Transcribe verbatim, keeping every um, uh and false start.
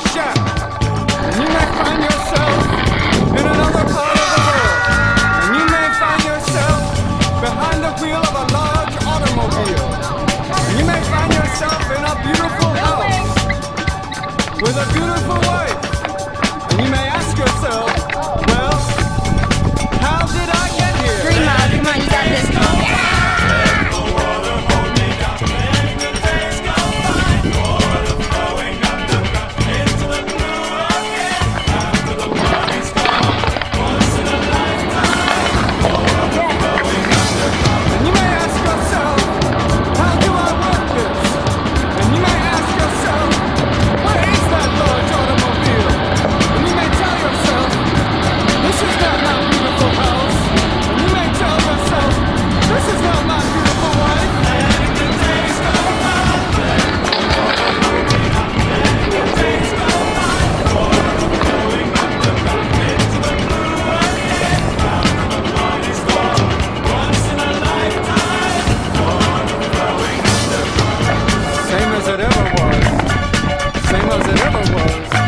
Jack. And you may find yourself in another part of the world. And you may find yourself behind the wheel of a large automobile. And you may find yourself in a beautiful house with a beautiful wife. And you may ask yourself, well, how did I get here? Green Mile, come on, you got this. And you may ask yourself, how do I work this? And you may ask yourself, what is that large automobile? And you may tell yourself, this is not my beautiful house. And you may tell yourself, this is not my beautiful wife. Same as it ever was. Same as it ever was.